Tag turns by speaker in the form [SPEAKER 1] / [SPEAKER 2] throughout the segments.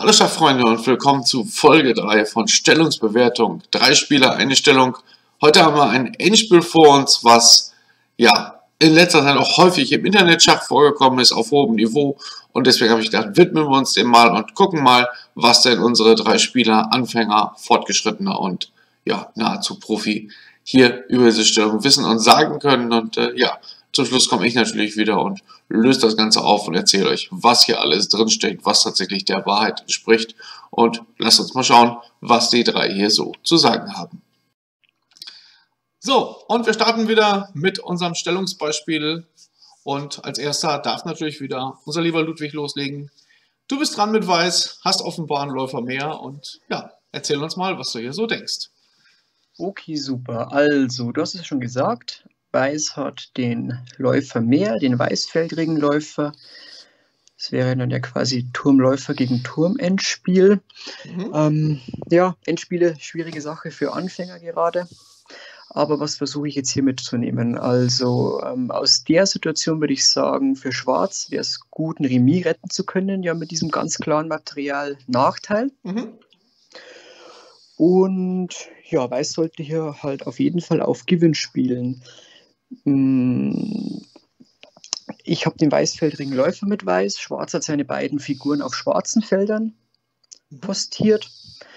[SPEAKER 1] Hallo Schachfreunde und willkommen zu Folge 3 von Stellungsbewertung. 3 Spieler, eine Stellung. Heute haben wir ein Endspiel vor uns, was ja in letzter Zeit auch häufig im Internetschach vorgekommen ist, auf hohem Niveau. Und deswegen habe ich gedacht, widmen wir uns dem mal und gucken mal, was denn unsere 3 Spieler, Anfänger, Fortgeschrittener und ja, nahezu Profi hier über diese Stellung wissen und sagen können. Und zum Schluss komme ich natürlich wieder und löse das Ganze auf und erzähle euch, was hier alles drinsteckt, was tatsächlich der Wahrheit entspricht. Und lasst uns mal schauen, was die 3 hier so zu sagen haben. So, und wir starten wieder mit unserem Stellungsbeispiel. Und als erster darf natürlich wieder unser lieber Ludwig loslegen. Du bist dran mit Weiß, hast offenbar einen Läufer mehr und ja, erzähl uns mal, was du hier so denkst.
[SPEAKER 2] Okay, super. Also, du hast es schon gesagt, Weiß hat den Läufer mehr, den weißfeldrigen Läufer. Das wäre dann ja quasi Turmläufer gegen Turm-Endspiel. Ja, Endspiele, schwierige Sache für Anfänger gerade. Aber was versuche ich jetzt hier mitzunehmen? Also aus der Situation würde ich sagen, für Schwarz wäre es gut, ein Remis retten zu können, ja mit diesem ganz klaren Material-Nachteil. Und ja, Weiß sollte hier halt auf jeden Fall auf Gewinn spielen. Ich habe den weißfeldrigen Läufer mit Weiß. Schwarz hat seine beiden Figuren auf schwarzen Feldern postiert.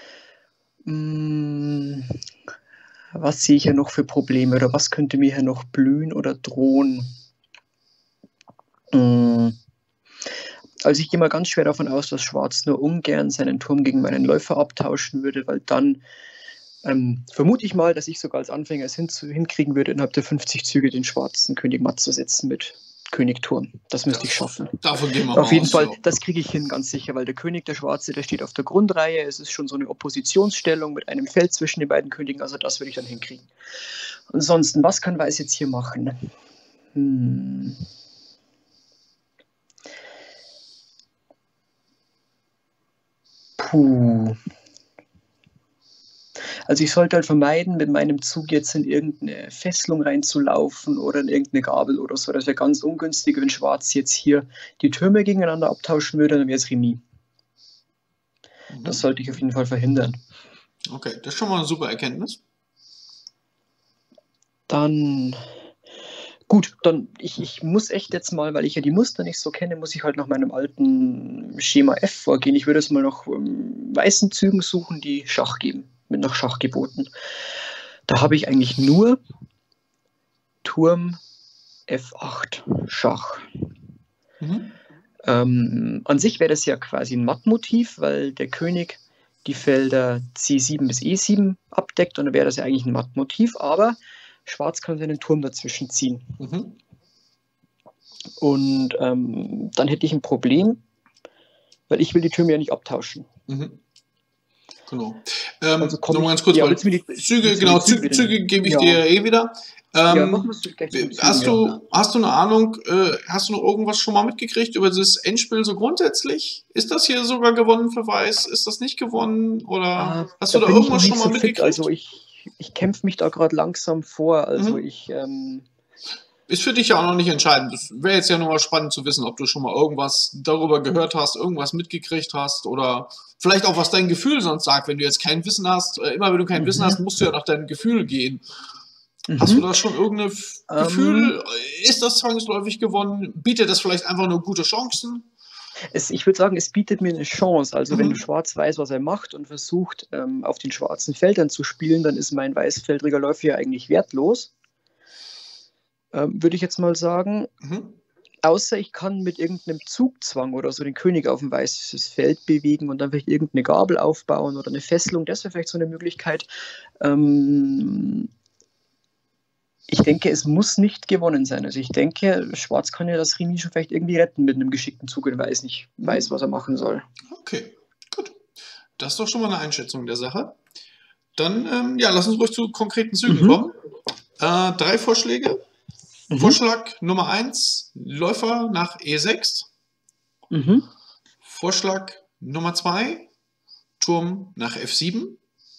[SPEAKER 2] Was sehe ich hier noch für Probleme oder was könnte mir hier noch blühen oder drohen? Also ich gehe mal ganz schwer davon aus, dass Schwarz nur ungern seinen Turm gegen meinen Läufer abtauschen würde, weil dann vermute ich mal, dass ich sogar als Anfänger es hinkriegen würde, innerhalb der 50 Züge den schwarzen König matt zu setzen mit König Turm. Das müsste ich schaffen.
[SPEAKER 1] Davon gehen wir
[SPEAKER 2] auf jeden
[SPEAKER 1] aus,
[SPEAKER 2] Fall,
[SPEAKER 1] ja.
[SPEAKER 2] Das kriege ich hin, ganz sicher, weil der König, der Schwarze, der steht auf der Grundreihe. Es ist schon so eine Oppositionsstellung mit einem Feld zwischen den beiden Königen. Also das würde ich dann hinkriegen. Ansonsten, was kann Weiß jetzt hier machen? Also ich sollte halt vermeiden, mit meinem Zug jetzt in irgendeine Fesselung reinzulaufen oder in irgendeine Gabel oder so. Das wäre ganz ungünstig, wenn Schwarz jetzt hier die Türme gegeneinander abtauschen würde, dann wäre es Remis. Das sollte ich auf jeden Fall verhindern.
[SPEAKER 1] Okay, das ist schon mal eine super Erkenntnis.
[SPEAKER 2] Dann, gut, ich muss echt jetzt mal, weil ich ja die Muster nicht so kenne, muss ich halt nach meinem alten Schema F vorgehen. Ich würde jetzt mal nach weißen Zügen suchen, die Schach geben, mit nach Schachgeboten. Da habe ich eigentlich nur Turm F8 Schach. An sich wäre das ja quasi ein Mattmotiv, weil der König die Felder C7 bis E7 abdeckt und dann wäre das ja eigentlich ein Mattmotiv, aber Schwarz kann seinen Turm dazwischen ziehen. Und dann hätte ich ein Problem, weil ich will die Türme ja nicht abtauschen.
[SPEAKER 1] Genau.
[SPEAKER 2] Also
[SPEAKER 1] Nochmal ganz kurz,
[SPEAKER 2] ja,
[SPEAKER 1] weil Züge gebe ich dir eh wieder. Hast du eine Ahnung, hast du noch irgendwas schon mal mitgekriegt über dieses Endspiel so grundsätzlich? Ist das hier sogar gewonnen für Weiß? Ist das nicht gewonnen? Oder hast du da irgendwas schon mal mitgekriegt?
[SPEAKER 2] Also ich kämpfe mich da gerade langsam vor. Also
[SPEAKER 1] ist für dich ja auch noch nicht entscheidend. Das wäre jetzt ja nur mal spannend zu wissen, ob du schon mal irgendwas darüber gehört hast, irgendwas mitgekriegt hast oder vielleicht auch, was dein Gefühl sonst sagt, wenn du jetzt kein Wissen hast. Immer wenn du kein Wissen hast, musst du ja nach deinem Gefühl gehen. Hast du da schon irgendein Gefühl? Ist das zwangsläufig gewonnen? Bietet das vielleicht einfach nur gute Chancen?
[SPEAKER 2] Ich würde sagen, es bietet mir eine Chance. Also wenn Schwarz weiß, was er macht und versucht, auf den schwarzen Feldern zu spielen, dann ist mein weißfeldriger Läufer ja eigentlich wertlos. Würde ich jetzt mal sagen. Außer ich kann mit irgendeinem Zugzwang oder so den König auf ein weißes Feld bewegen und dann vielleicht irgendeine Gabel aufbauen oder eine Fesselung. Das wäre vielleicht so eine Möglichkeit. Ich denke, es muss nicht gewonnen sein. Also ich denke, Schwarz kann ja das Remis schon vielleicht irgendwie retten mit einem geschickten Zug und Weiß nicht weiß, was er machen soll.
[SPEAKER 1] Okay, gut. Das ist doch schon mal eine Einschätzung der Sache. Dann, ja, lass uns ruhig zu konkreten Zügen kommen. 3 Vorschläge. Vorschlag Nummer 1, Läufer nach E6. Vorschlag Nummer 2, Turm nach F7.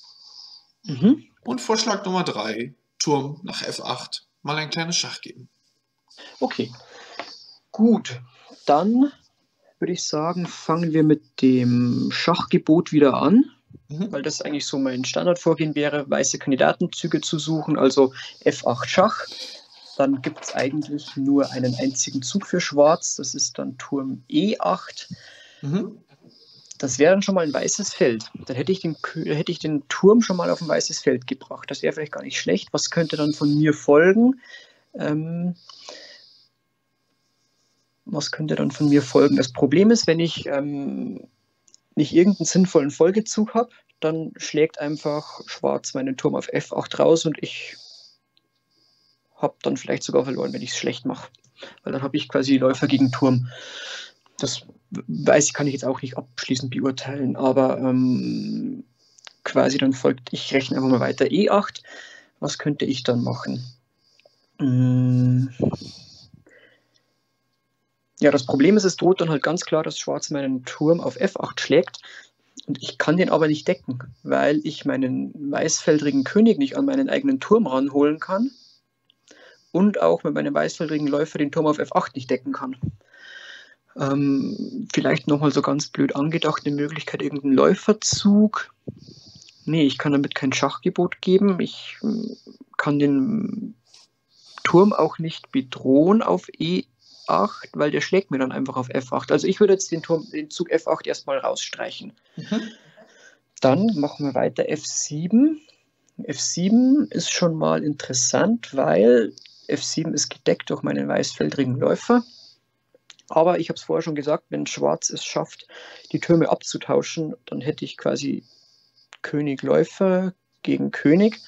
[SPEAKER 1] Und Vorschlag Nummer 3, Turm nach F8. Mal ein kleines Schach geben.
[SPEAKER 2] Okay, gut. Dann würde ich sagen, fangen wir mit dem Schachgebot wieder an, weil das eigentlich so mein Standardvorgehen wäre, weiße Kandidatenzüge zu suchen, also F8 Schach. Dann gibt es eigentlich nur einen einzigen Zug für Schwarz, das ist dann Turm E8. Das wäre dann schon mal ein weißes Feld. Dann hätte ich den Turm schon mal auf ein weißes Feld gebracht. Das wäre vielleicht gar nicht schlecht. Was könnte dann von mir folgen? Was könnte dann von mir folgen? Das Problem ist, wenn ich nicht irgendeinen sinnvollen Folgezug habe, dann schlägt einfach Schwarz meinen Turm auf F8 raus und ich habe dann vielleicht sogar verloren, wenn ich es schlecht mache. Weil dann habe ich quasi Läufer gegen Turm. Das kann ich jetzt auch nicht abschließend beurteilen, aber quasi dann folgt, ich rechne einfach mal weiter, E8. Was könnte ich dann machen? Ja, das Problem ist, es droht dann halt ganz klar, dass Schwarz meinen Turm auf F8 schlägt und ich kann den aber nicht decken, weil ich meinen weißfeldrigen König nicht an meinen eigenen Turm ranholen kann und auch mit meinem weißfeldrigen Läufer den Turm auf F8 nicht decken kann. Vielleicht nochmal so ganz blöd angedacht, eine Möglichkeit, irgendeinen Läuferzug. Nee, ich kann damit kein Schachgebot geben. Ich kann den Turm auch nicht bedrohen auf E8, weil der schlägt mir dann einfach auf F8. Also ich würde jetzt den Zug F8 erstmal rausstreichen. Dann machen wir weiter F7. F7 ist schon mal interessant, weil F7 ist gedeckt durch meinen weißfeldrigen Läufer. Aber ich habe es vorher schon gesagt, wenn Schwarz es schafft, die Türme abzutauschen, dann hätte ich quasi König Läufer gegen König.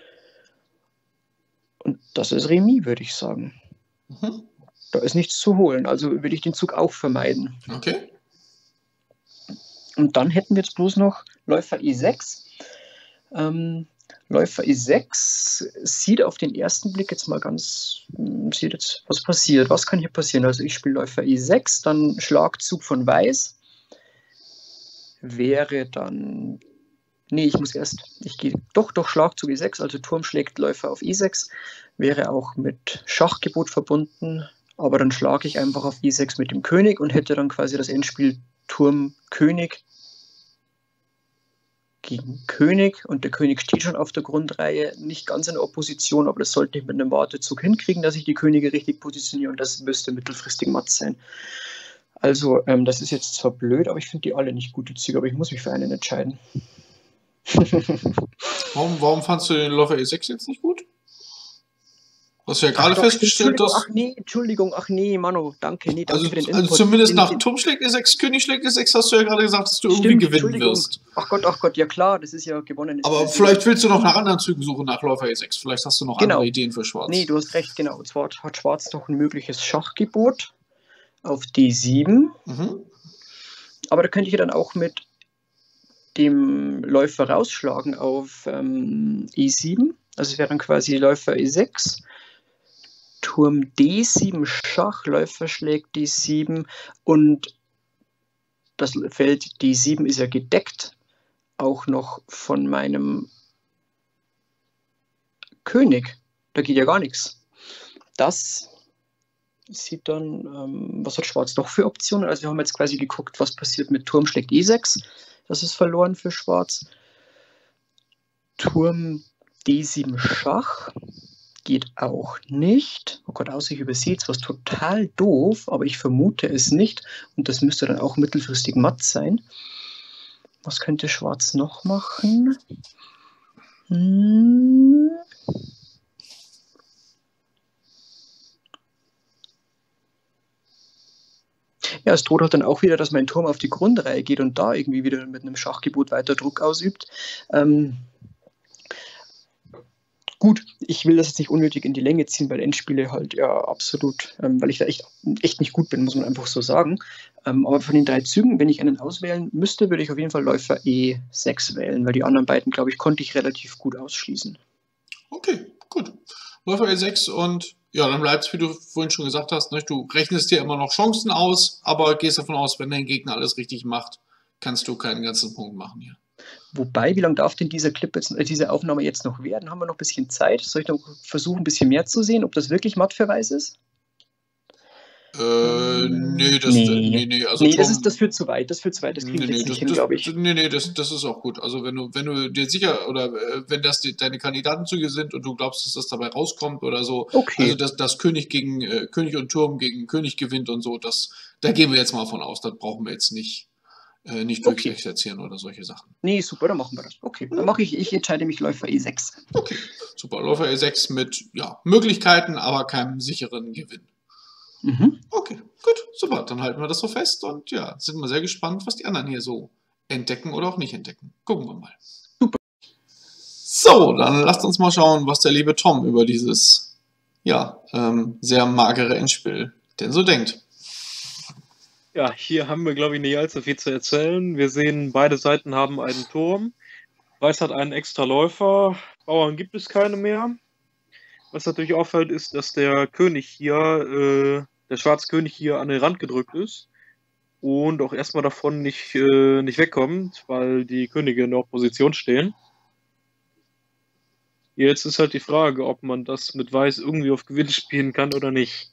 [SPEAKER 2] Und das ist Remis, würde ich sagen. Da ist nichts zu holen, also würde ich den Zug auch vermeiden.
[SPEAKER 1] Okay.
[SPEAKER 2] Und dann hätten wir jetzt bloß noch Läufer E6. Läufer E6 sieht auf den ersten Blick jetzt mal was passiert. Was kann hier passieren? Also ich spiele Läufer E6, dann Schlagzug von Weiß. Wäre dann... Nee, ich gehe doch Schlagzug E6, also Turm schlägt Läufer auf E6. Wäre auch mit Schachgebot verbunden, aber dann schlage ich einfach auf E6 mit dem König und hätte dann quasi das Endspiel Turm König gegen König und der König steht schon auf der Grundreihe, nicht ganz in der Opposition, aber das sollte ich mit einem Wartezug hinkriegen, dass ich die Könige richtig positioniere und das müsste mittelfristig matt sein. Also das ist jetzt zwar blöd, aber ich finde die alle nicht gute Züge, aber ich muss mich für einen entscheiden.
[SPEAKER 1] Warum fandst du den Läufer E6 jetzt nicht gut? Hast du ja gerade festgestellt, dass...
[SPEAKER 2] Entschuldigung, Mano, danke. Nee, danke
[SPEAKER 1] also,
[SPEAKER 2] für den
[SPEAKER 1] Input. Also zumindest nach Turm schlägt E6, König schlägt E6, hast du ja gerade gesagt, dass du irgendwie gewinnen wirst.
[SPEAKER 2] Ach Gott, ja klar, das ist ja gewonnen.
[SPEAKER 1] Aber vielleicht willst du noch nach anderen Zügen suchen nach Läufer E6. Vielleicht hast du noch andere Ideen für Schwarz.
[SPEAKER 2] Nee, du hast recht, genau. Und zwar hat Schwarz doch ein mögliches Schachgebot auf D7. Aber da könnte ich ja dann auch mit dem Läufer rausschlagen auf E7. Also es wäre dann quasi Läufer E6. Turm D7 Schach, Läufer schlägt D7 und das Feld D7 ist ja gedeckt, auch noch von meinem König. Da geht ja gar nichts. Das sieht dann, was hat Schwarz noch für Optionen? Also wir haben jetzt quasi geguckt, was passiert mit Turm schlägt E6. Das ist verloren für Schwarz. Turm D7 Schach. Geht auch nicht. Oh Gott, außer ich übersehe es, was total doof, aber ich vermute es nicht. Und das müsste dann auch mittelfristig matt sein. Was könnte Schwarz noch machen? Ja, es droht halt dann auch wieder, dass mein Turm auf die Grundreihe geht und da irgendwie wieder mit einem Schachgebot weiter Druck ausübt. Gut, ich will das jetzt nicht unnötig in die Länge ziehen, weil Endspiele halt ja absolut, weil ich da echt nicht gut bin, muss man einfach so sagen. Aber von den 3 Zügen, wenn ich einen auswählen müsste, würde ich auf jeden Fall Läufer E6 wählen, weil die anderen beiden, glaube ich, konnte ich relativ gut ausschließen.
[SPEAKER 1] Okay, gut. Läufer E6 und ja, dann bleibt es, wie du vorhin schon gesagt hast, ne? Du rechnest dir immer noch Chancen aus, aber gehst davon aus, wenn dein Gegner alles richtig macht, kannst du keinen ganzen Punkt machen hier.
[SPEAKER 2] Wobei, wie lange darf denn dieser Clip jetzt, diese Aufnahme jetzt noch werden? Haben wir noch ein bisschen Zeit? Soll ich noch versuchen, ein bisschen mehr zu sehen, ob das wirklich matt für Weiß ist? Nee.
[SPEAKER 1] Nee, also
[SPEAKER 2] Nee,
[SPEAKER 1] Turm,
[SPEAKER 2] das führt zu weit. Das führt zu weit. Das kriegen
[SPEAKER 1] nee,
[SPEAKER 2] wir
[SPEAKER 1] nee,
[SPEAKER 2] jetzt nicht hin, glaube ich.
[SPEAKER 1] das ist auch gut. Also wenn du dir sicher oder wenn das deine Kandidatenzüge sind und du glaubst, dass das dabei rauskommt oder so, also
[SPEAKER 2] Okay.
[SPEAKER 1] dass König gegen König und Turm gegen König gewinnt und so, da gehen wir jetzt mal von aus. Das brauchen wir jetzt nicht
[SPEAKER 2] Okay.
[SPEAKER 1] durchexerzieren oder solche Sachen.
[SPEAKER 2] Nee, super, dann machen wir das. Okay. Dann mache ich entscheide mich Läufer E6.
[SPEAKER 1] Okay, super. Läufer E6 mit ja, Möglichkeiten, aber keinem sicheren Gewinn.
[SPEAKER 2] Mhm.
[SPEAKER 1] Okay, gut, super. Dann halten wir das so fest und ja, sind wir sehr gespannt, was die anderen hier so entdecken oder auch nicht entdecken. Gucken wir mal.
[SPEAKER 2] Super.
[SPEAKER 1] So, dann lasst uns mal schauen, was der liebe Tom über dieses ja, sehr magere Endspiel denn so denkt.
[SPEAKER 3] Ja, hier haben wir, glaube ich, nicht allzu viel zu erzählen. Wir sehen, beide Seiten haben einen Turm. Weiß hat einen extra Läufer. Bauern gibt es keine mehr. Was natürlich auffällt, ist, dass der König hier, der Schwarzkönig hier an den Rand gedrückt ist und auch erstmal davon nicht wegkommt, weil die Könige in der Opposition stehen. Jetzt ist halt die Frage, ob man das mit Weiß irgendwie auf Gewinn spielen kann oder nicht.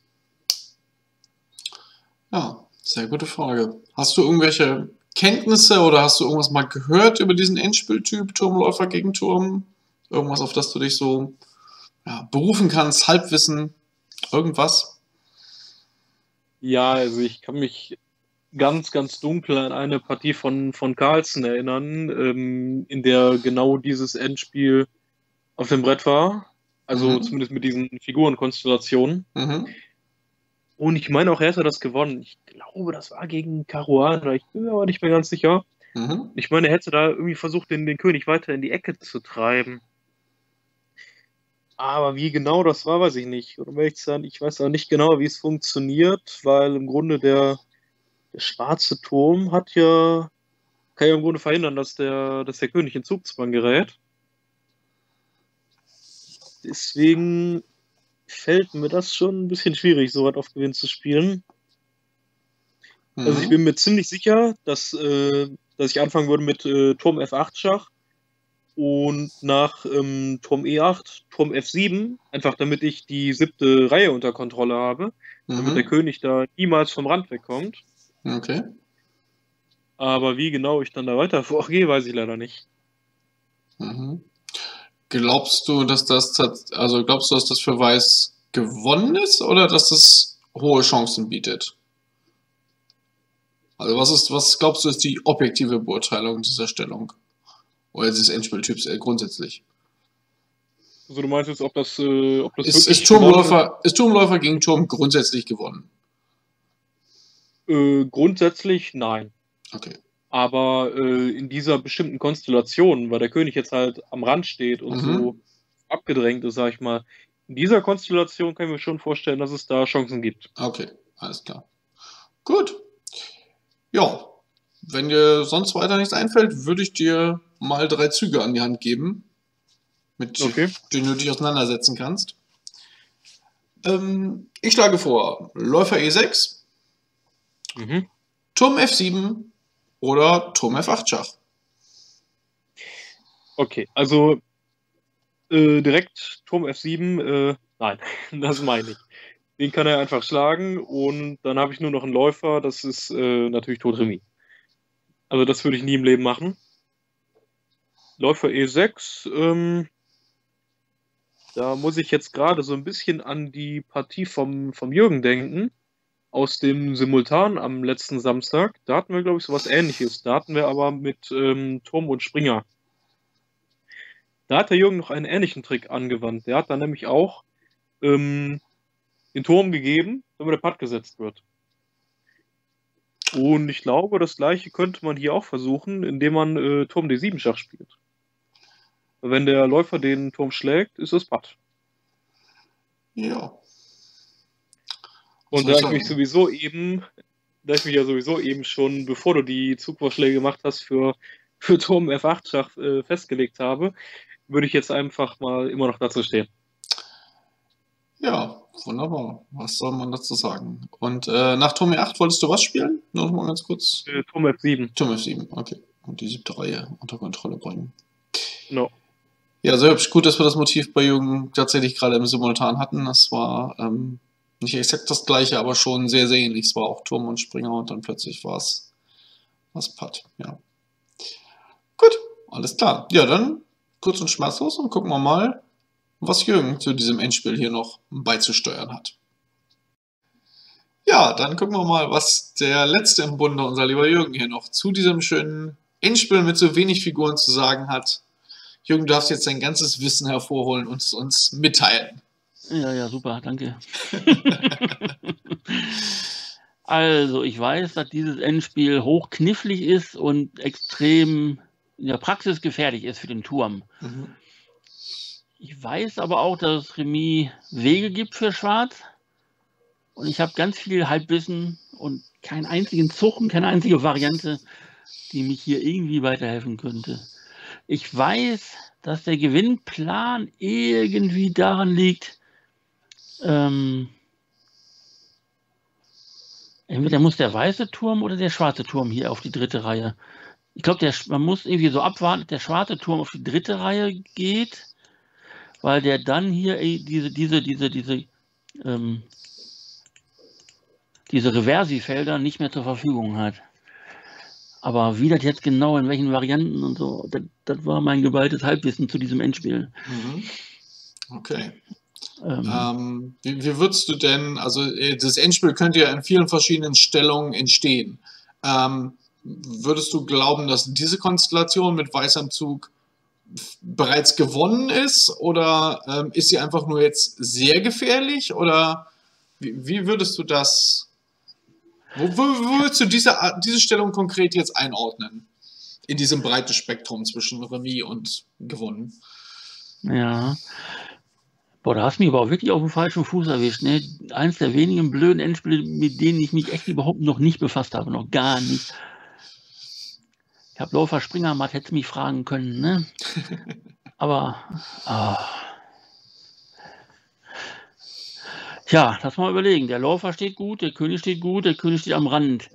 [SPEAKER 1] Ja, sehr gute Frage. Hast du irgendwelche Kenntnisse oder hast du irgendwas mal gehört über diesen Endspieltyp Turmläufer gegen Turm? Irgendwas, auf das du dich so ja, berufen kannst, Halbwissen, irgendwas?
[SPEAKER 3] Ja, also ich kann mich ganz dunkel an eine Partie von Carlsen erinnern, in der genau dieses Endspiel auf dem Brett war. Also
[SPEAKER 1] Mhm.
[SPEAKER 3] zumindest mit diesen Figurenkonstellationen.
[SPEAKER 1] Mhm.
[SPEAKER 3] Und ich meine auch, er hätte das gewonnen. Ich glaube, das war gegen Caruana. Ich bin mir aber nicht mehr ganz sicher.
[SPEAKER 1] Mhm.
[SPEAKER 3] Ich meine, er hätte da irgendwie versucht, den König weiter in die Ecke zu treiben. Aber wie genau das war, weiß ich nicht. Und um ehrlich zu sein, ich weiß auch nicht genau, wie es funktioniert, weil im Grunde der schwarze Turm kann ja im Grunde verhindern, dass der König in Zugzwang gerät. Deswegen fällt mir das schon ein bisschen schwierig, so weit auf Gewinn zu spielen. Also ich
[SPEAKER 1] Mhm.
[SPEAKER 3] bin mir ziemlich sicher, dass ich anfangen würde mit Turm F8 Schach und nach Turm E8, Turm F7, einfach damit ich die 7. Reihe unter Kontrolle habe, damit der
[SPEAKER 1] Mhm.
[SPEAKER 3] König da niemals vom Rand wegkommt.
[SPEAKER 1] Okay.
[SPEAKER 3] Aber wie genau ich dann da weiter vorgehe, weiß ich leider nicht.
[SPEAKER 1] Mhm. Glaubst du, dass das für Weiß gewonnen ist oder dass das hohe Chancen bietet? Also was glaubst du ist die objektive Beurteilung dieser Stellung? Oder dieses Endspieltyps grundsätzlich?
[SPEAKER 3] Also du meinst jetzt, ob das
[SPEAKER 1] Ist, ist,
[SPEAKER 3] wirklich gewonnen ist?
[SPEAKER 1] Turmläufer, ist Turmläufer gegen Turm grundsätzlich gewonnen?
[SPEAKER 3] Grundsätzlich nein.
[SPEAKER 1] Okay.
[SPEAKER 3] Aber in dieser bestimmten Konstellation, weil der König jetzt halt am Rand steht und so
[SPEAKER 1] Mhm.
[SPEAKER 3] abgedrängt ist, sag ich mal, in dieser Konstellation kann ich mir schon vorstellen, dass es da Chancen gibt.
[SPEAKER 1] Okay, alles klar. Gut. Ja, wenn dir sonst weiter nichts einfällt, würde ich dir mal 3 Züge an die Hand geben, mit
[SPEAKER 3] Okay.
[SPEAKER 1] denen du dich auseinandersetzen kannst. Ich schlage vor, Läufer E6,
[SPEAKER 3] Mhm.
[SPEAKER 1] Turm F7 oder Turm F8 Schach.
[SPEAKER 3] Okay, also direkt Turm F7, nein, das meine ich. Den kann er einfach schlagen und dann habe ich nur noch einen Läufer, das ist natürlich Totremis. Also das würde ich nie im Leben machen. Läufer E6, da muss ich jetzt gerade so ein bisschen an die Partie vom Jürgen denken, aus dem Simultan am letzten Samstag. Da hatten wir, glaube ich, sowas Ähnliches. Da hatten wir aber mit Turm und Springer. Da hat der Jürgen noch einen ähnlichen Trick angewandt. Der hat dann nämlich auch ähm, den Turm gegeben, damit der Patt gesetzt wird. Und ich glaube, das gleiche könnte man hier auch versuchen, indem man Turm D7 Schach spielt. Wenn der Läufer den Turm schlägt, ist es Patt.
[SPEAKER 1] Ja, was
[SPEAKER 3] Und
[SPEAKER 1] soll ich sagen?
[SPEAKER 3] da ich mich ja sowieso eben schon, bevor du die Zugvorschläge gemacht hast, für Turm F8 Schach festgelegt habe, würde ich jetzt einfach mal immer noch dazu stehen.
[SPEAKER 1] Ja, wunderbar. Was soll man dazu sagen? Und nach Turm E8 wolltest du was spielen? Nur noch mal ganz kurz.
[SPEAKER 3] Turm F7,
[SPEAKER 1] Turm F7, okay. Und die 7. Reihe unter Kontrolle bringen.
[SPEAKER 3] genau.
[SPEAKER 1] Ja, sehr hübsch. Gut, dass wir das Motiv bei Jürgen tatsächlich gerade im Simultan hatten. Das war Nicht exakt das gleiche, aber schon sehr, sehr ähnlich. Es war auch Turm und Springer und dann plötzlich war es Patt. Ja. Gut, alles klar. Ja, dann kurz und schmerzlos und gucken wir mal, was Jürgen zu diesem Endspiel hier noch beizusteuern hat. Ja, dann gucken wir mal, was der Letzte im Bunde, unser lieber Jürgen, hier noch zu diesem schönen Endspiel mit so wenig Figuren zu sagen hat. Jürgen, du darfst jetzt dein ganzes Wissen hervorholen und es uns mitteilen.
[SPEAKER 4] Ja, super, danke. Also, ich weiß, dass dieses Endspiel hochknifflig ist und extrem in der Praxis gefährlich ist für den Turm. Ich weiß aber auch, dass es Remis Wege gibt für Schwarz. Und ich habe ganz viel Halbwissen und keinen einzigen Zug und keine einzige Variante, die mich hier irgendwie weiterhelfen könnte. Ich weiß, dass der Gewinnplan irgendwie daran liegt, entweder muss der weiße Turm oder der schwarze Turm hier auf die dritte Reihe. Ich glaube, man muss irgendwie so abwarten, dass der schwarze Turm auf die dritte Reihe geht, weil der dann hier diese Reversi-Felder nicht mehr zur Verfügung hat. Aber wie das jetzt genau, in welchen Varianten und so, das war mein geballtes Halbwissen zu diesem Endspiel.
[SPEAKER 1] Okay. Wie würdest du denn, also das Endspiel könnte ja in vielen verschiedenen Stellungen entstehen. Würdest du glauben, dass diese Konstellation mit Weiß am Zug bereits gewonnen ist? Oder ist sie einfach nur jetzt sehr gefährlich? Oder wie würdest du das, wo würdest du diese Stellung konkret jetzt einordnen? In diesem breiten Spektrum zwischen Remis und gewonnen.
[SPEAKER 4] Ja. Boah, da hast du mich aber auch wirklich auf dem falschen Fuß erwischt. Ne? Eins der wenigen blöden Endspiele, mit denen ich mich echt überhaupt noch nicht befasst habe. Noch gar nicht. Ich habe Läufer Springer Matt, hätte mich fragen können. Ne? Aber, ja, lass mal überlegen. Der Läufer steht gut, der König steht gut, der König steht am Rand.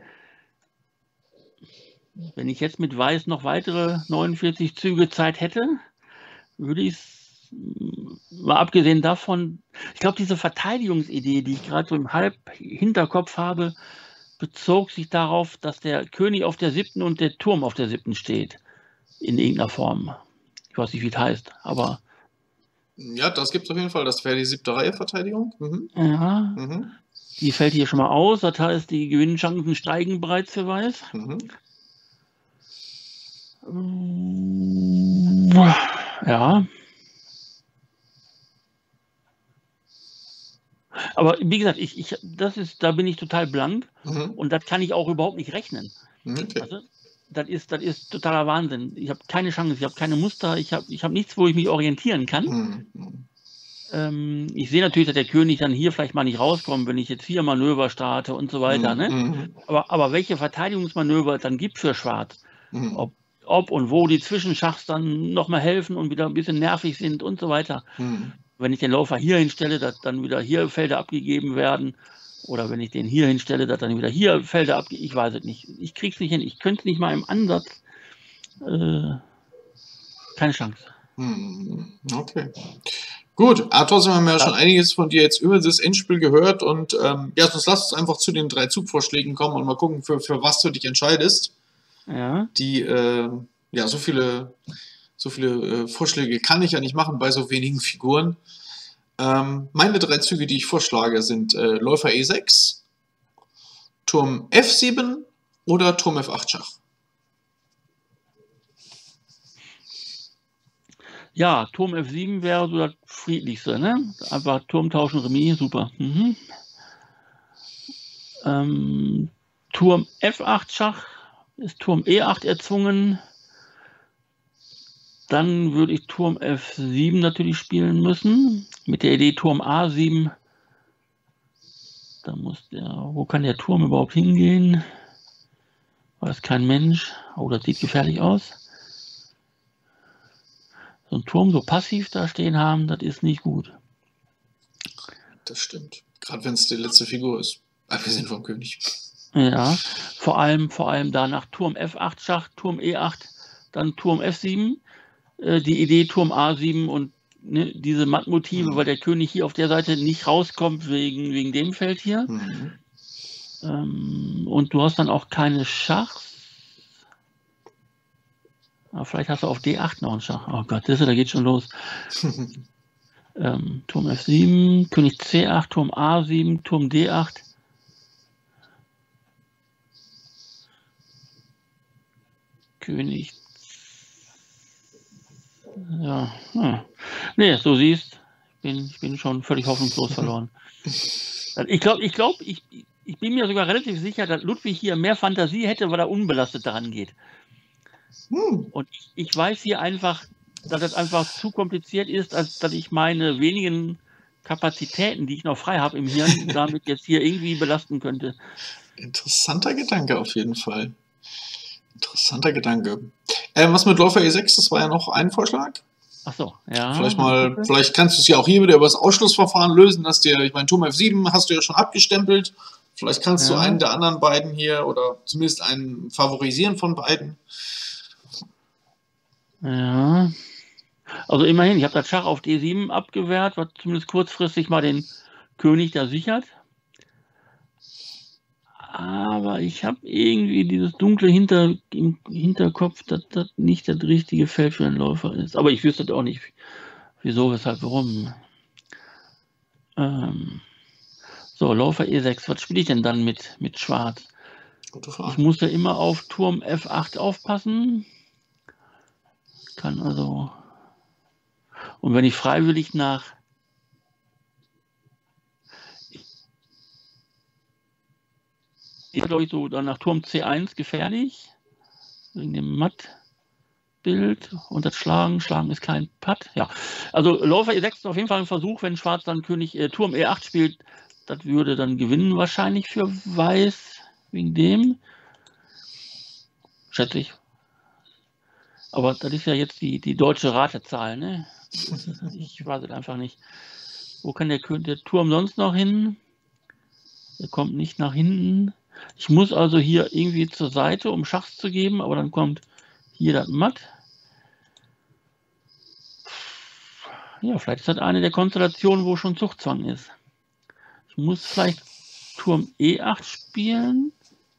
[SPEAKER 4] Wenn ich jetzt mit Weiß noch weitere 49 Züge Zeit hätte, würde ich es, mal abgesehen davon, ich glaube, diese Verteidigungsidee, die ich gerade so im Halbhinterkopf habe, bezog sich darauf, dass der König auf der 7. und der Turm auf der 7. steht. In irgendeiner Form. Ich weiß nicht, wie es heißt, aber...
[SPEAKER 1] Ja, das gibt es auf jeden Fall. Das wäre die 7. Reihe Verteidigung.
[SPEAKER 4] Ja, die fällt hier schon mal aus. Das heißt, die Gewinnchancen steigen bereits für Weiß. Ja. Aber wie gesagt, da bin ich total blank und das kann ich auch überhaupt nicht rechnen.
[SPEAKER 1] Okay.
[SPEAKER 4] Also, das ist totaler Wahnsinn. Ich habe keine Chance, ich habe keine Muster, ich hab nichts, wo ich mich orientieren kann. Ich sehe natürlich, dass der König dann hier vielleicht mal nicht rauskommt, wenn ich jetzt hier Manöver starte und so weiter. Ne? Aber welche Verteidigungsmanöver es dann gibt für Schwarz, ob und wo die Zwischenschachs dann nochmal helfen und wieder ein bisschen nervig sind und so weiter. Wenn ich den Läufer hier hinstelle, dass dann wieder hier Felder abgegeben werden. Oder wenn ich den hier hinstelle, dass dann wieder hier Felder abgegeben werden. Ich weiß es nicht. Ich kriege es nicht hin. Ich könnte nicht mal im Ansatz. Keine Chance.
[SPEAKER 1] Okay. Gut, aber trotzdem haben wir ja schon einiges von dir jetzt über das Endspiel gehört. Und ja, sonst lass uns einfach zu den 3 Zugvorschlägen kommen und mal gucken, für was du dich entscheidest.
[SPEAKER 4] Ja.
[SPEAKER 1] Die, ja, so viele Vorschläge kann ich ja nicht machen bei so wenigen Figuren. Meine 3 Züge, die ich vorschlage, sind Läufer E6, Turm F7 oder Turm F8 Schach.
[SPEAKER 4] Ja, Turm F7 wäre so das Friedlichste, ne? Einfach Turm tauschen, Remis, super. Turm F8 Schach ist Turm E8 erzwungen. Dann würde ich Turm F7 natürlich spielen müssen. Mit der Idee Turm A7. Da wo kann der Turm überhaupt hingehen? Weiß kein Mensch. Oh, das sieht gefährlich aus. So ein Turm so passiv da stehen haben, das ist nicht gut.
[SPEAKER 1] Das stimmt. Gerade wenn es die letzte Figur ist. Abgesehen vom König.
[SPEAKER 4] Ja, vor allem danach Turm F8 Schach, Turm E8, dann Turm F7. Die Idee Turm A7 und ne, diese Mattmotive, weil der König hier auf der Seite nicht rauskommt wegen dem Feld hier. Und du hast dann auch keine Schachs. Aber vielleicht hast du auf D8 noch einen Schach. Oh Gott, da geht schon los. Turm F7, König C8, Turm A7, Turm D8. König. Ja. Nee, so siehst, ich bin schon völlig hoffnungslos verloren. Ich bin mir sogar relativ sicher, dass Ludwig hier mehr Fantasie hätte, weil er unbelastet daran geht. Und ich weiß hier einfach, dass es einfach zu kompliziert ist, als dass ich meine wenigen Kapazitäten, die ich noch frei habe im Hirn, damit jetzt hier irgendwie belasten könnte.
[SPEAKER 1] Interessanter Gedanke auf jeden Fall. Interessanter Gedanke. Was mit Läufer E6, das war ja noch ein Vorschlag.
[SPEAKER 4] Ach so, ja.
[SPEAKER 1] Vielleicht kannst du es ja auch hier wieder über das Ausschlussverfahren lösen, dass ich meine, Turm F7 hast du ja schon abgestempelt. Vielleicht kannst du einen der anderen beiden hier oder zumindest einen favorisieren von beiden.
[SPEAKER 4] Ja. Also immerhin, ich habe das Schach auf D7 abgewehrt, was zumindest kurzfristig mal den König da sichert. Aber ich habe irgendwie dieses dunkle im Hinterkopf, dass das nicht das richtige Feld für einen Läufer ist. Aber ich wüsste auch nicht, wieso, weshalb, warum. So, Läufer E6. Was spiele ich denn dann mit Schwarz?
[SPEAKER 1] Gute Frage.
[SPEAKER 4] Ich muss ja immer auf Turm F8 aufpassen. Kann also... Und wenn ich freiwillig ist, glaube ich, so dann nach Turm C1 gefährlich, wegen dem Mattbild und das Schlagen ist kein Patt. Ja, also Läufer E6 ist auf jeden Fall ein Versuch, wenn Schwarz dann Turm E8 spielt, das würde dann gewinnen wahrscheinlich für Weiß, wegen dem, schätze ich. Aber das ist ja jetzt die deutsche Ratezahl, ne? Ich weiß es einfach nicht. Wo kann der Turm sonst noch hin? Der kommt nicht nach hinten. Ich muss also hier irgendwie zur Seite, um Schachs zu geben, aber dann kommt hier das Matt. Ja, vielleicht ist das eine der Konstellationen, wo schon Zugzwang ist. Ich muss vielleicht Turm E8 spielen.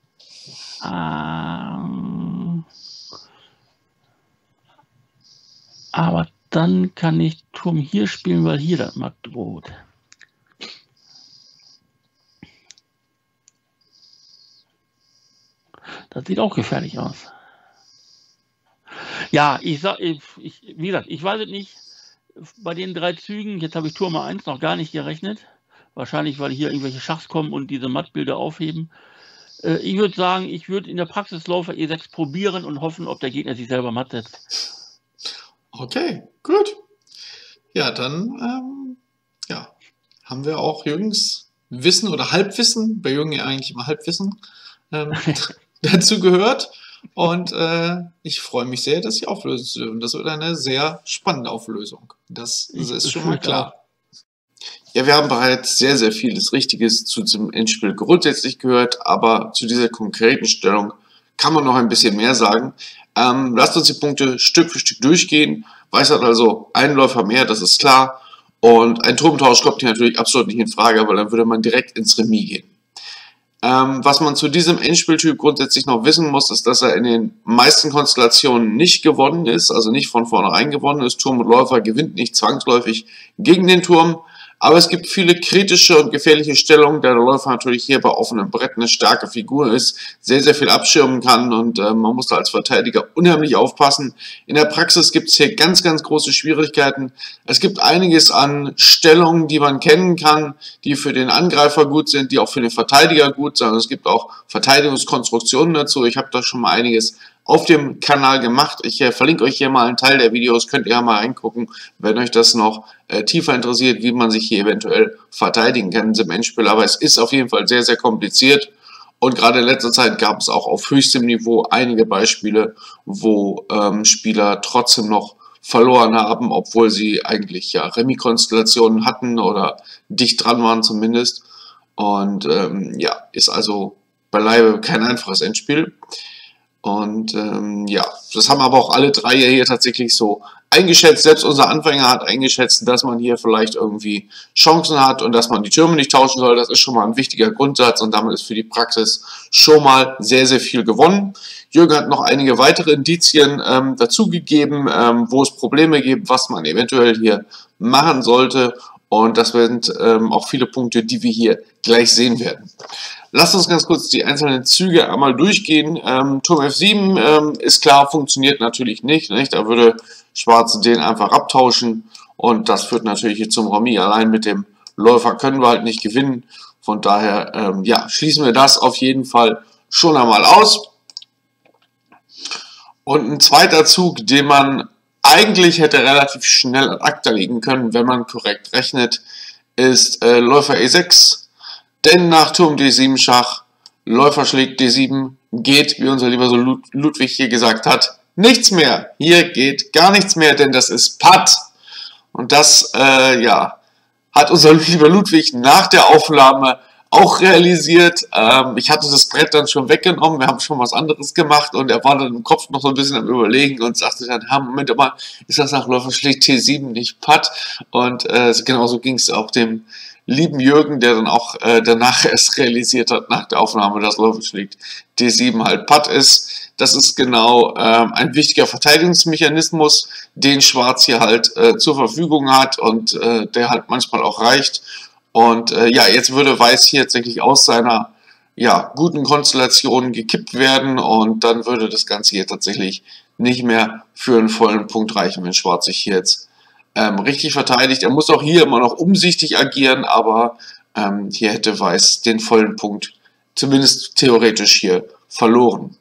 [SPEAKER 4] Aber dann kann ich Turm hier spielen, weil hier das Matt droht. Das sieht auch gefährlich aus. Ja, wie gesagt, ich weiß es nicht. Bei den 3 Zügen, jetzt habe ich Turm A1 noch gar nicht gerechnet. Wahrscheinlich, weil hier irgendwelche Schachs kommen und diese Mattbilder aufheben. Ich würde sagen, ich würde in der Praxis Läufer E6 probieren und hoffen, ob der Gegner sich selber matt setzt.
[SPEAKER 1] Okay, gut. Ja, dann haben wir auch Jürgens Wissen oder Halbwissen, bei Jürgen ja eigentlich immer Halbwissen, dazu gehört. Und ich freue mich sehr, das hier auflösen zu dürfen. Das wird eine sehr spannende Auflösung. Das ist schon mal klar. Ja, wir haben bereits sehr, sehr vieles Richtiges zu diesem Endspiel grundsätzlich gehört, aber zu dieser konkreten Stellung kann man noch ein bisschen mehr sagen. Lasst uns die Punkte Stück für Stück durchgehen. Weiß hat also einen Läufer mehr, das ist klar. Und ein Turmtausch kommt hier natürlich absolut nicht in Frage, weil dann würde man direkt ins Remis gehen. Was man zu diesem Endspieltyp grundsätzlich noch wissen muss, ist, dass er in den meisten Konstellationen nicht gewonnen ist, also nicht von vornherein gewonnen ist. Turm und Läufer gewinnt nicht zwangsläufig gegen den Turm. Aber es gibt viele kritische und gefährliche Stellungen, da der Läufer natürlich hier bei offenem Brett eine starke Figur ist, sehr, sehr viel abschirmen kann und man muss da als Verteidiger unheimlich aufpassen. In der Praxis gibt es hier ganz, ganz große Schwierigkeiten. Es gibt einiges an Stellungen, die man kennen kann, die für den Angreifer gut sind, die auch für den Verteidiger gut sind. Es gibt auch Verteidigungskonstruktionen dazu. Ich habe da schon mal einiges auf dem Kanal gemacht. Ich verlinke euch hier mal einen Teil der Videos, könnt ihr mal reingucken, wenn euch das noch tiefer interessiert, wie man sich hier eventuell verteidigen kann in diesem Endspiel. Aber es ist auf jeden Fall sehr, sehr kompliziert und gerade in letzter Zeit gab es auch auf höchstem Niveau einige Beispiele, wo Spieler trotzdem noch verloren haben, obwohl sie eigentlich ja Remis-Konstellationen hatten oder dicht dran waren zumindest. Und ist also beileibe kein einfaches Endspiel. Und ja, das haben aber auch alle drei hier tatsächlich so eingeschätzt. Selbst unser Anfänger hat eingeschätzt, dass man hier vielleicht irgendwie Chancen hat und dass man die Türme nicht tauschen soll. Das ist schon mal ein wichtiger Grundsatz und damit ist für die Praxis schon mal sehr, sehr viel gewonnen. Jürgen hat noch einige weitere Indizien dazugegeben, wo es Probleme gibt, was man eventuell hier machen sollte. Und das sind auch viele Punkte, die wir hier gleich sehen werden. Lasst uns ganz kurz die einzelnen Züge einmal durchgehen. Turm F7 ist klar, funktioniert natürlich nicht. Da würde Schwarz den einfach abtauschen und das führt natürlich hier zum Remis. Allein mit dem Läufer können wir halt nicht gewinnen. Von daher ja, schließen wir das auf jeden Fall schon einmal aus. Und ein zweiter Zug, den man eigentlich hätte relativ schnell ad acta legen können, wenn man korrekt rechnet, ist Läufer E6. Denn nach Turm D7 Schach, Läufer schlägt D7, geht, wie unser lieber Ludwig hier gesagt hat, nichts mehr. Hier geht gar nichts mehr, denn das ist Patt. Und das, ja, hat unser lieber Ludwig nach der Aufnahme auch realisiert. Ich hatte das Brett dann schon weggenommen, wir haben schon was anderes gemacht und er war dann im Kopf noch so ein bisschen am Überlegen und sagte dann, Moment mal, ist das nach Läufer schlägt T7 nicht Patt? Und genauso ging es auch dem lieben Jürgen, der dann auch danach erst realisiert hat, nach der Aufnahme, dass Läufer schlägt D7 halt Patt ist. Das ist genau ein wichtiger Verteidigungsmechanismus, den Schwarz hier halt zur Verfügung hat und der halt manchmal auch reicht. Und ja, jetzt würde Weiß hier tatsächlich aus seiner ja, guten Konstellation gekippt werden und dann würde das Ganze hier tatsächlich nicht mehr für einen vollen Punkt reichen, wenn Schwarz sich hier jetzt richtig verteidigt. Er muss auch hier immer noch umsichtig agieren, aber hier hätte Weiß den vollen Punkt zumindest theoretisch hier verloren.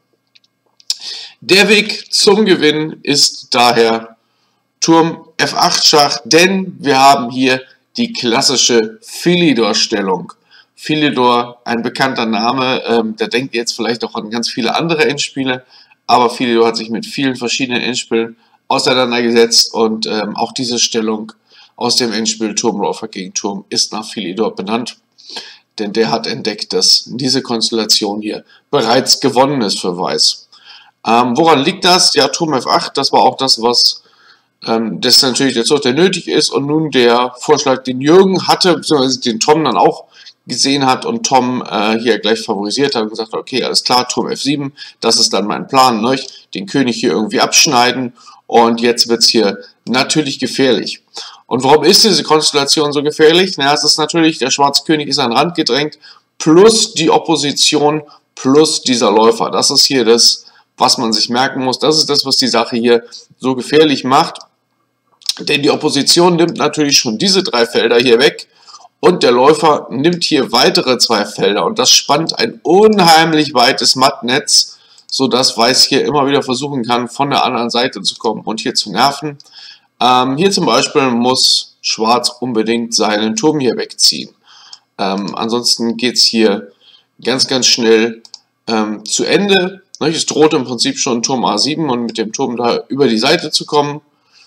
[SPEAKER 1] Der Weg zum Gewinn ist daher Turm F8 Schach, denn wir haben hier die klassische Philidor-Stellung. Philidor, ein bekannter Name, da denkt ihr jetzt vielleicht auch an ganz viele andere Endspiele, aber Philidor hat sich mit vielen verschiedenen Endspielen auseinandergesetzt und auch diese Stellung aus dem Endspiel Turmläufer gegen Turm ist nach Philidor benannt, denn der hat entdeckt, dass diese Konstellation hier bereits gewonnen ist für Weiß. Woran liegt das? Ja, Turm F8, das war auch das, was das ist natürlich der Zug, der nötig ist und nun der Vorschlag, den Jürgen hatte, beziehungsweise den Tom dann auch gesehen hat und Tom hier gleich favorisiert hat und gesagt hat, okay, alles klar, Turm F7, das ist dann mein Plan, ne? Den König hier irgendwie abschneiden und jetzt wird es hier natürlich gefährlich. Und warum ist diese Konstellation so gefährlich? Na, es ist natürlich, der schwarze König ist an den Rand gedrängt, plus die Opposition, plus dieser Läufer. Das ist hier das, was man sich merken muss. Das ist das, was die Sache hier so gefährlich macht. Denn die Opposition nimmt natürlich schon diese drei Felder hier weg und der Läufer nimmt hier weitere zwei Felder und das spannt ein unheimlich weites Mattnetz, sodass Weiß hier immer wieder versuchen kann, von der anderen Seite zu kommen und hier zu nerven. Hier zum Beispiel muss Schwarz unbedingt seinen Turm hier wegziehen. Ansonsten geht es hier ganz, ganz schnell zu Ende. Es droht im Prinzip schon Turm A7 und mit dem Turm da über die Seite zu kommen.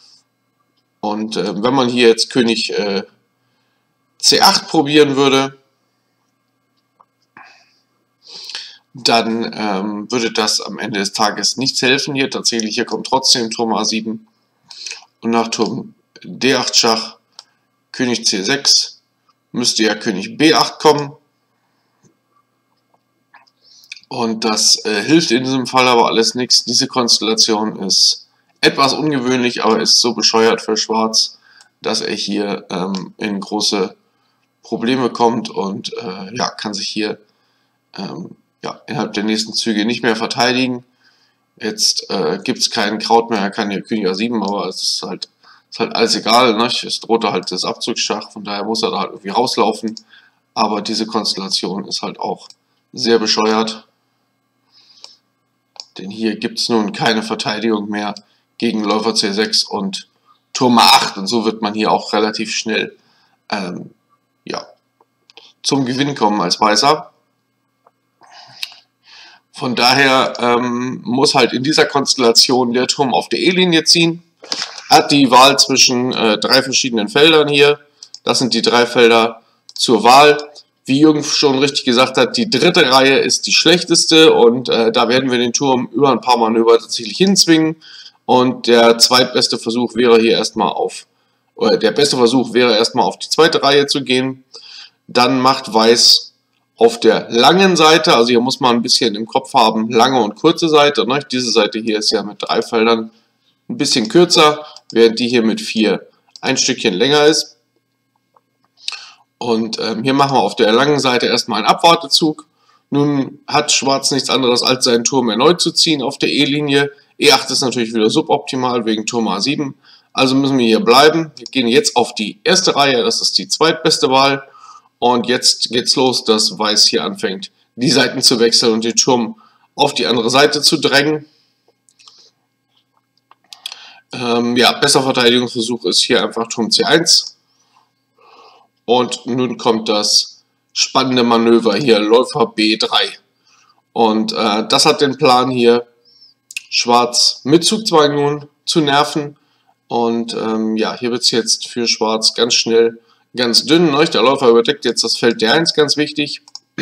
[SPEAKER 1] Und wenn man hier jetzt König C8 probieren würde, dann würde das am Ende des Tages nichts helfen. Hier tatsächlich, hier kommt trotzdem Turm A7 und nach Turm D8 Schach, König C6, müsste ja König B8 kommen. Und das hilft in diesem Fall aber alles nichts. Diese Konstellation ist etwas ungewöhnlich, aber ist so bescheuert für Schwarz, dass er hier in große Probleme kommt und ja, kann sich hier ja, innerhalb der nächsten Züge nicht mehr verteidigen. Jetzt gibt es keinen Kraut mehr, er kann hier König A7, aber es ist halt alles egal. Ne? Es droht halt das Abzugsschach, von daher muss er da halt irgendwie rauslaufen. Aber diese Konstellation ist halt auch sehr bescheuert. Denn hier gibt es nun keine Verteidigung mehr gegen Läufer C6 und Turm A8. Und so wird man hier auch relativ schnell ja, zum Gewinn kommen als Weißer. Von daher muss halt in dieser Konstellation der Turm auf der E-Linie ziehen. Hat die Wahl zwischen drei verschiedenen Feldern hier. Das sind die drei Felder zur Wahl. Wie Jürgen schon richtig gesagt hat, die dritte Reihe ist die schlechteste und da werden wir den Turm über ein paar Manöver tatsächlich hinzwingen. Und der zweitbeste Versuch wäre hier erstmal der beste Versuch wäre erstmal auf die zweite Reihe zu gehen. Dann macht Weiß auf der langen Seite, also hier muss man ein bisschen im Kopf haben, lange und kurze Seite. Ne? Diese Seite hier ist ja mit 3 Feldern ein bisschen kürzer, während die hier mit 4 ein Stückchen länger ist. Und hier machen wir auf der langen Seite erstmal einen Abwartezug. Nun hat Schwarz nichts anderes als seinen Turm erneut zu ziehen auf der E-Linie. E8 ist natürlich wieder suboptimal wegen Turm A7. Also müssen wir hier bleiben. Wir gehen jetzt auf die erste Reihe, das ist die zweitbeste Wahl. Und jetzt geht's los, dass Weiß hier anfängt, die Seiten zu wechseln und den Turm auf die andere Seite zu drängen. Ja, besser Verteidigungsversuch ist hier einfach Turm C1. Und nun kommt das spannende Manöver hier, Läufer B3. Und das hat den Plan hier, Schwarz mit Zugzwang nun zu nerven. Und ja, hier wird es jetzt für Schwarz ganz schnell ganz dünn. Ne? Der Läufer überdeckt jetzt das Feld D1, ganz wichtig.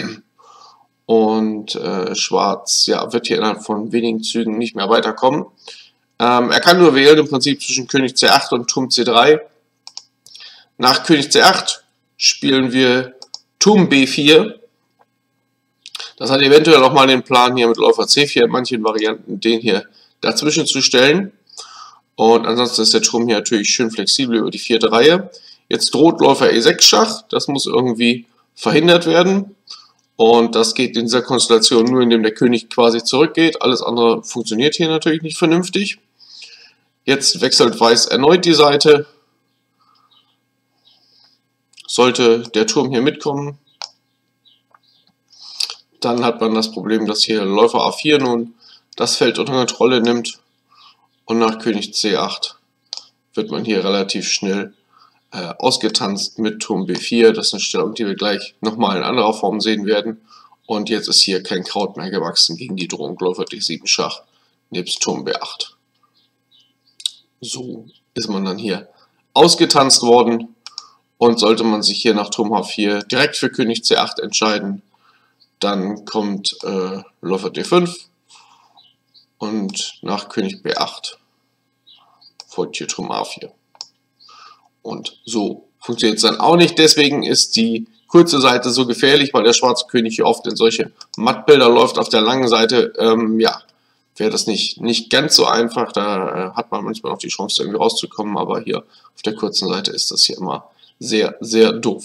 [SPEAKER 1] Und Schwarz ja, wird hier innerhalb von wenigen Zügen nicht mehr weiterkommen. Er kann nur wählen im Prinzip zwischen König C8 und Turm C3. Nach König C8 spielen wir Turm B4. Das hat eventuell auch mal den Plan hier mit Läufer C4 in manchen Varianten den hier dazwischen zu stellen. Und ansonsten ist der Turm hier natürlich schön flexibel über die vierte Reihe. Jetzt droht Läufer E6 Schach. Das muss irgendwie verhindert werden. Und das geht in dieser Konstellation nur, indem der König quasi zurückgeht. Alles andere funktioniert hier natürlich nicht vernünftig. Jetzt wechselt Weiß erneut die Seite. Sollte der Turm hier mitkommen, dann hat man das Problem, dass hier Läufer A4 nun das Feld unter Kontrolle nimmt. Und nach König C8 wird man hier relativ schnell ausgetanzt mit Turm B4. Das ist eine Stellung, die wir gleich nochmal in anderer Form sehen werden. Und jetzt ist hier kein Kraut mehr gewachsen gegen die Drohung Läufer D7 Schach nebst Turm B8. So ist man dann hier ausgetanzt worden. Und sollte man sich hier nach Turm H4 direkt für König C8 entscheiden, dann kommt Läufer D5 und nach König B8 folgt hier Turm A4. Und so funktioniert es dann auch nicht. Deswegen ist die kurze Seite so gefährlich, weil der schwarze König hier oft in solche Mattbilder läuft. Auf der langen Seite, ja, wäre das nicht ganz so einfach. Da hat man manchmal auch die Chance, irgendwie rauszukommen. Aber hier auf der kurzen Seite ist das hier immer sehr, sehr doof.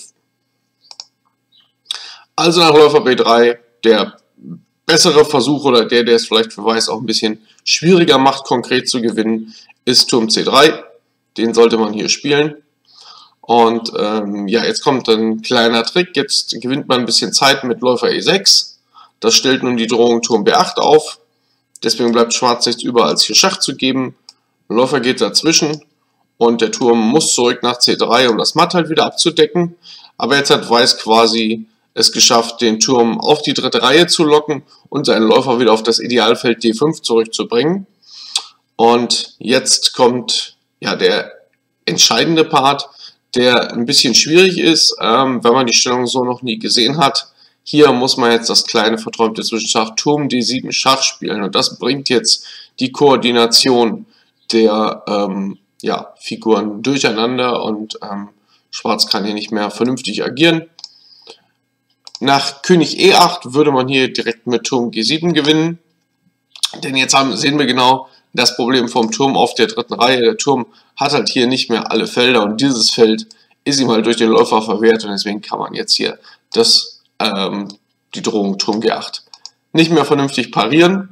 [SPEAKER 1] Also nach Läufer B3, der bessere Versuch oder der es vielleicht für Weiß auch ein bisschen schwieriger macht, konkret zu gewinnen, ist Turm C3. Den sollte man hier spielen. Und ja, jetzt kommt ein kleiner Trick. Jetzt gewinnt man ein bisschen Zeit mit Läufer E6. Das stellt nun die Drohung Turm B8 auf. Deswegen bleibt Schwarz nichts über, als hier Schach zu geben. Läufer geht dazwischen. Und der Turm muss zurück nach C3, um das Matt halt wieder abzudecken. Aber jetzt hat Weiß quasi es geschafft, den Turm auf die dritte Reihe zu locken und seinen Läufer wieder auf das Idealfeld D5 zurückzubringen. Und jetzt kommt ja der entscheidende Part, der ein bisschen schwierig ist, wenn man die Stellung so noch nie gesehen hat. Hier muss man jetzt das kleine verträumte Zwischenschach Turm D7 Schach spielen. Und das bringt jetzt die Koordination der ja, Figuren durcheinander und Schwarz kann hier nicht mehr vernünftig agieren. Nach König E8 würde man hier direkt mit Turm G7 gewinnen, denn jetzt sehen wir genau das Problem vom Turm auf der dritten Reihe. Der Turm hat halt hier nicht mehr alle Felder und dieses Feld ist ihm halt durch den Läufer verwehrt und deswegen kann man jetzt hier die Drohung Turm G8 nicht mehr vernünftig parieren.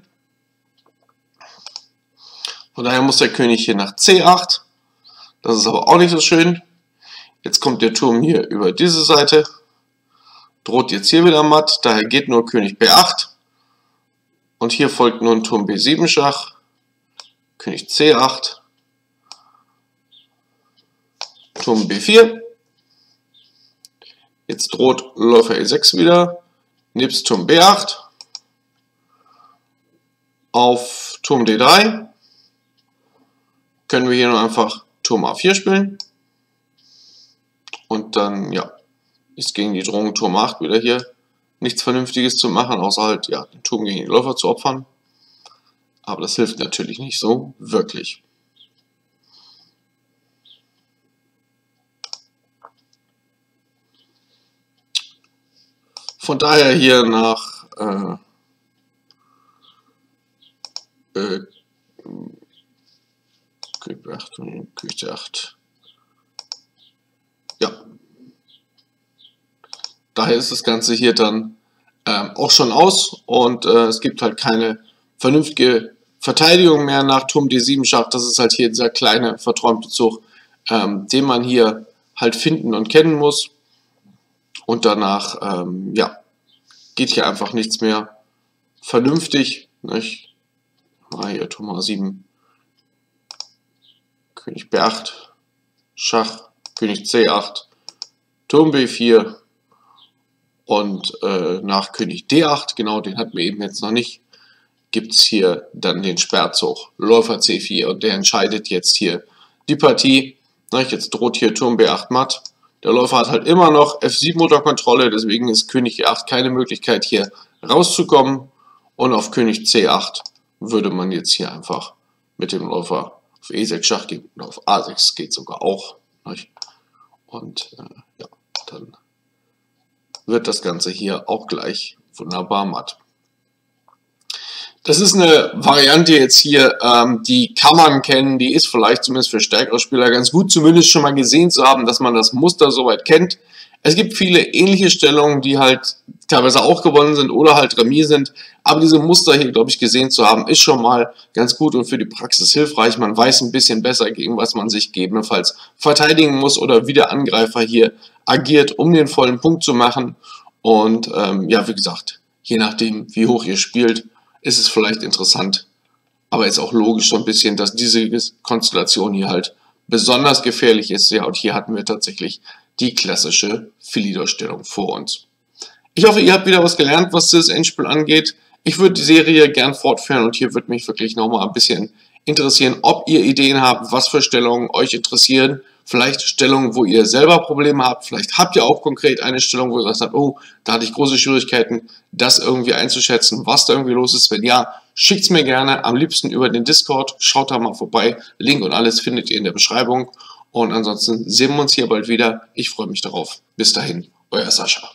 [SPEAKER 1] Von daher muss der König hier nach C8. Das ist aber auch nicht so schön. Jetzt kommt der Turm hier über diese Seite. Droht jetzt hier wieder matt. Daher geht nur König B8. Und hier folgt nun Turm B7 Schach. König C8. Turm B4. Jetzt droht Läufer E6 wieder. Nebst Turm B8. Auf Turm D3. Können wir hier nur einfach Turm A4 spielen. Und dann, ja, ist gegen die Drohung Turm 8 wieder hier nichts Vernünftiges zu machen, außer halt, ja, den Turm gegen den Läufer zu opfern. Aber das hilft natürlich nicht so wirklich. Von daher hier nach König 8. Ja. Daher ist das Ganze hier dann auch schon aus und es gibt halt keine vernünftige Verteidigung mehr nach Turm D7 Schach. Das ist halt hier dieser kleine verträumte Zug, den man hier halt finden und kennen muss. Und danach, ja, geht hier einfach nichts mehr vernünftig. Nicht? Hier Turm A7, König B8, Schach, König C8, Turm B4 und nach König D8, genau den hatten wir eben jetzt noch nicht, gibt es hier dann den Sperrzug, Läufer C4 und der entscheidet jetzt hier die Partie. Jetzt droht hier Turm B8 matt. Der Läufer hat halt immer noch F7 unter Kontrolle, deswegen ist König E8 keine Möglichkeit hier rauszukommen. Und auf König C8 würde man jetzt hier einfach mit dem Läufer auf E6 Schach gehen oder auf A6 geht sogar auch. Und ja, dann wird das Ganze hier auch gleich wunderbar matt. Das ist eine Variante jetzt hier, die kann man kennen, die ist vielleicht zumindest für stärkere Spieler ganz gut, zumindest schon mal gesehen zu haben, dass man das Muster soweit kennt. Es gibt viele ähnliche Stellungen, die halt teilweise auch gewonnen sind oder halt Remis sind, aber diese Muster hier, glaube ich, gesehen zu haben, ist schon mal ganz gut und für die Praxis hilfreich. Man weiß ein bisschen besser, gegen was man sich gegebenenfalls verteidigen muss oder wie der Angreifer hier agiert, um den vollen Punkt zu machen. Und ja, wie gesagt, je nachdem, wie hoch ihr spielt, ist es vielleicht interessant, aber ist auch logisch so ein bisschen, dass diese Konstellation hier halt besonders gefährlich ist. Ja, und hier hatten wir tatsächlich die klassische Philidor-Stellung vor uns. Ich hoffe, ihr habt wieder was gelernt, was das Endspiel angeht. Ich würde die Serie gern fortführen und hier würde mich wirklich nochmal ein bisschen interessieren, ob ihr Ideen habt, was für Stellungen euch interessieren. Vielleicht Stellungen, wo ihr selber Probleme habt. Vielleicht habt ihr auch konkret eine Stellung, wo ihr sagt, oh, da hatte ich große Schwierigkeiten, das irgendwie einzuschätzen, was da irgendwie los ist. Wenn ja, schickt es mir gerne, am liebsten über den Discord. Schaut da mal vorbei. Link und alles findet ihr in der Beschreibung. Und ansonsten sehen wir uns hier bald wieder. Ich freue mich darauf. Bis dahin, euer Sascha.